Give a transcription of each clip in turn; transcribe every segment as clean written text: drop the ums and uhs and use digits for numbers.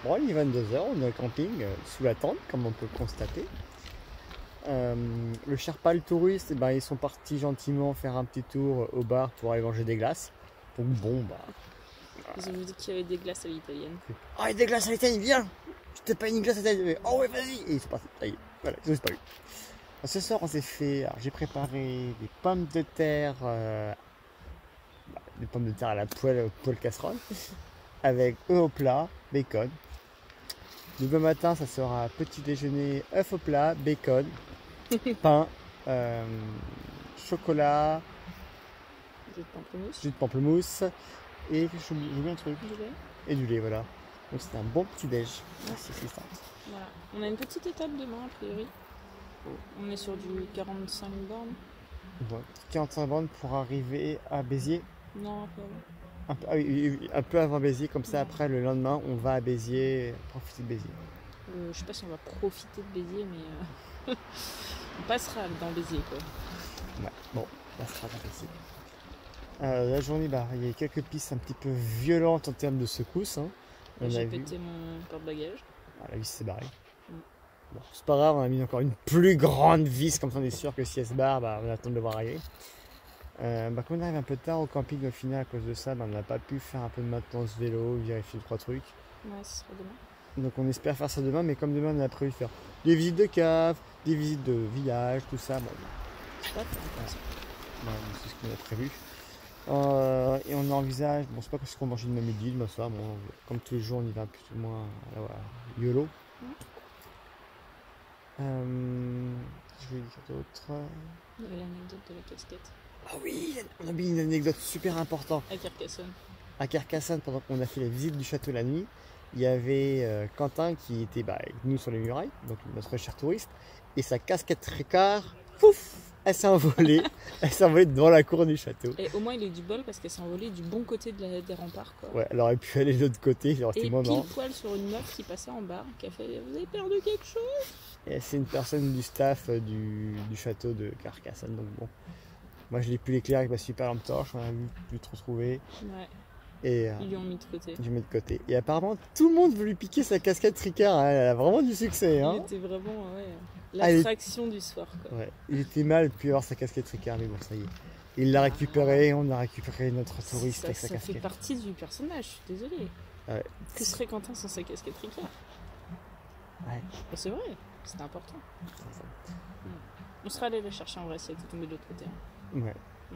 Bon, il est 22 heures, on est au camping sous la tente, comme on peut le constater. Le Sherpa, le touriste, eh ben, ils sont partis gentiment faire un petit tour au bar pour aller manger des glaces. Donc bon, bah... Ils ont dit qu'il y avait des glaces à l'italienne. Ah, il y a des glaces à l'Italie, viens! Je te paye une glace à l'Italie. Oh ouais, vas-y! Et ils sont partis. Ça y est, voilà, ils ont disparu. Ce soir, on s'est fait... Alors, j'ai préparé des pommes de terre... des pommes de terre à la poêle casserole. Avec œufs au plat, bacon. Demain matin, ça sera petit déjeuner, œufs au plat, bacon, pain, chocolat, Jus de pamplemousse. jus de pamplemousse et j'oublie un truc. Du lait. Et du lait, voilà. Donc c'est un bon petit déj. Merci, c'est ça. Voilà. On a une petite étape demain, a priori. On est sur du 45 bornes. Bon, 45 bornes pour arriver à Béziers. Non, un peu avant. Ah oui, un peu avant Béziers, comme ça après le lendemain on va à Béziers, profiter de Béziers. Je sais pas si on va profiter de Béziers, mais on passera dans Béziers, quoi. Ouais, bon, ça sera dans Béziers. La journée, bah, il y a quelques pistes un petit peu violentes en termes de secousses. Hein. J'ai pété mon porte-bagages. Ah, la vis s'est barrée. Mm. Bon, c'est pas grave, on a mis encore une plus grande vis, comme ça on est sûr que si elle se barre, bah, on attend de le voir arriver. Comme on arrive un peu tard au camping au final à cause de ça, bah, on n'a pas pu faire un peu de maintenance vélo, vérifier 3 trucs. Ouais, ce sera demain. Donc on espère faire ça demain, mais comme demain on a prévu faire des visites de cave, des visites de village, tout ça, bon, C'est pas comme ça. ouais, c'est ce qu'on a prévu. Et on envisage, bon, c'est pas ce qu'on mange demain midi, demain soir, bon, comme tous les jours on y va plus ou moins à YOLO. Je vais dire d'autres. Il y avait l'anecdote de la casquette. Ah oui, on a mis une anecdote super importante. À Carcassonne. À Carcassonne, pendant qu'on a fait la visite du château la nuit, il y avait Quentin qui était avec nous sur les murailles, donc notre cher touriste, et sa casquette Ricard, pouf, elle s'est envolée. Elle s'est envolée devant la cour du château. Et au moins il a eu du bol parce qu'elle s'est envolée du bon côté des remparts, quoi. Ouais, elle aurait pu aller de l'autre côté, il aurait été Et moins pile marrant. poil sur une meuf qui passait en bar, qui a fait « Vous avez perdu quelque chose ?» Et c'est une personne du staff du château de Carcassonne, donc bon. Moi je l'ai pu l'éclairer avec ma super lampe torche, on a vu te retrouver. Ouais, Et ils lui ont mis de côté. je mets de côté. Et apparemment tout le monde veut lui piquer sa casquette Ricard, hein. Elle a vraiment du succès. Hein. Il était vraiment l'attraction du soir, quoi. Ouais. Il était mal depuis avoir sa casquette Ricard, mais bon ça y est. Il l'a récupéré, on a récupéré notre touriste avec sa Ça fait casquette. partie du personnage, je suis désolée. Ouais. Que serait Quentin sans sa casquette Ricard? Ouais. Bah, c'est vrai, c'était important. On serait allé la chercher en vrai si elle était tombée de l'autre côté. Hein. Ouais.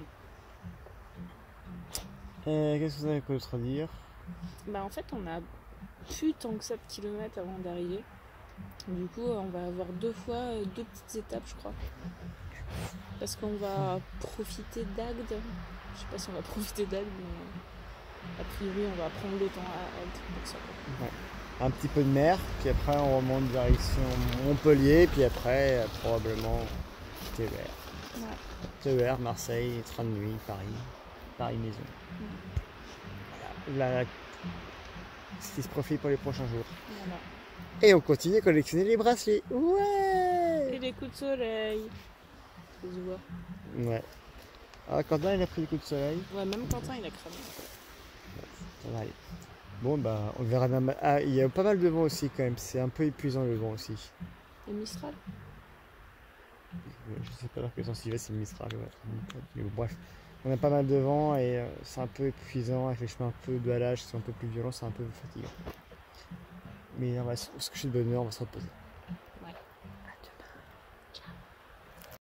Qu'est-ce que vous avez d'autre à dire? Bah en fait on a plus tant que ça de kilomètres avant d'arriver. Du coup on va avoir deux petites étapes je crois. Parce qu'on va profiter d'Agde. Je sais pas si on va profiter d'Agde mais a priori on va prendre le temps à Agde pour ça. Ouais. Un petit peu de mer, puis après on remonte direction Montpellier, puis après probablement TER. Ouais. TER, Marseille, train de nuit, Paris maison. Voilà. Ce qui se profile pour les prochains jours. Voilà. Et on continue à collectionner les bracelets. Ouais. Et les coups de soleil. Ça se voit. Ouais. Ah, Quentin il a pris les coups de soleil. Ouais, même Quentin il a cramé. Ça va aller. Bon bah on verra bien. Ah, il y a pas mal de vent aussi quand même. C'est un peu épuisant le vent aussi. Et Mistral. Je sais pas dans quel sens il va, c'est le Mistral. Ouais. Mais bon, bref, on a pas mal de vent et c'est un peu épuisant avec les chemins un peu de halage qui sont un peu plus violents, c'est un peu fatigant. Mais on va se coucher de bonne heure, on va se reposer.